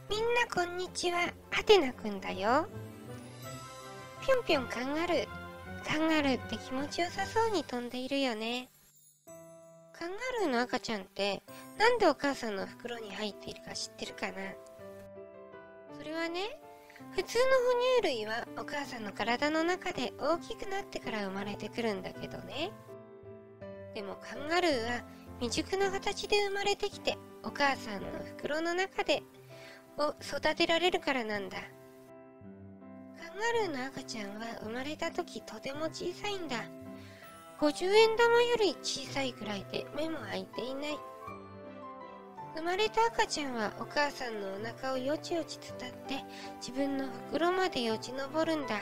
みんなこんにちは、アテナくんだよ。ぴょんぴょんカンガルー。カンガルーって気持ちよさそうに飛んでいるよね。カンガルーの赤ちゃんってなんでお母さんの袋に入っているか知ってるかな？それはね、普通の哺乳類はお母さんの体の中で大きくなってから生まれてくるんだけどね。でもカンガルーは未熟な形で生まれてきてお母さんの袋の中で育てられるからなんだ。カンガルーの赤ちゃんは生まれた時とても小さいんだ。50円玉より小さいくらいで目も開いていない。生まれた赤ちゃんはお母さんのお腹をよちよち伝って自分の袋までよじ登るんだ。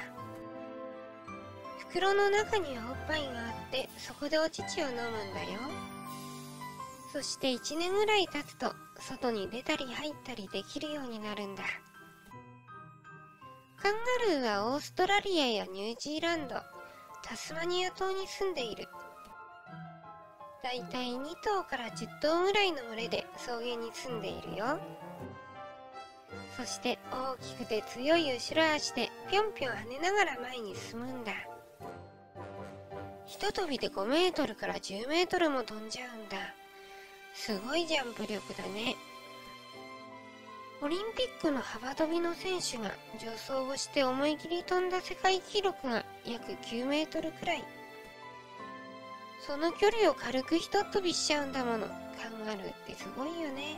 袋の中にはおっぱいがあってそこでお乳を飲むんだよ。そして1年ぐらい経つと外に出たり入ったりできるようになるんだ。カンガルーはオーストラリアやニュージーランド、タスマニア島に住んでいる。だいたい2頭から10頭ぐらいの群れで草原に住んでいるよ。そして大きくて強い後ろ足でぴょんぴょん跳ねながら前に進むんだ。ひと飛びで5メートルから10メートルも飛んじゃうんだ。すごいジャンプ力だね。オリンピックの幅跳びの選手が助走をして思い切り飛んだ世界記録が約9メートルくらい。その距離を軽くひとっ飛びしちゃうんだもの。カンガルーってすごいよね。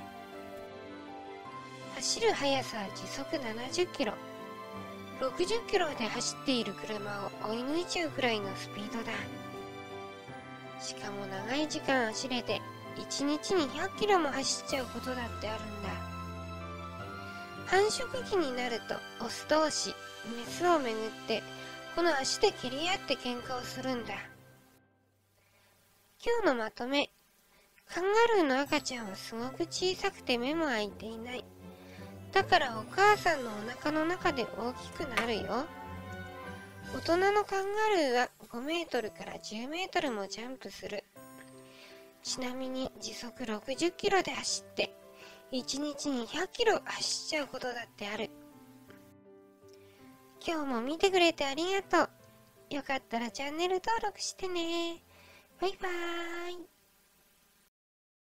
走る速さは時速70キロ。60キロで走っている車を追い抜いちゃうくらいのスピードだ。しかも長い時間走れて1日に100キロも走っちゃうことだってあるんだ。繁殖期になるとオス同士、メスをめぐってこの足で蹴り合って喧嘩をするんだ。今日のまとめ。カンガルーの赤ちゃんはすごく小さくて目も開いていない。だからお母さんのお腹の中で大きくなるよ。大人のカンガルーは5メートルから10メートルもジャンプする。ちなみに時速60キロで走って1日に100キロ走っちゃうことだってある。今日も見てくれてありがとう。よかったらチャンネル登録してね。バイバーイ。